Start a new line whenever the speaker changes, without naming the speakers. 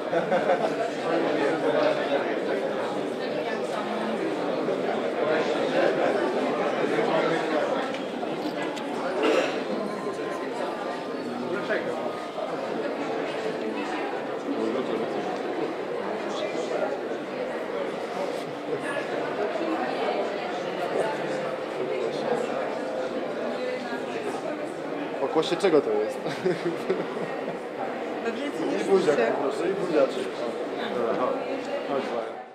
Pokłosie czego to jest?
Pewnie
I buziak, proszę, i buziaczek. Dobra, chodź.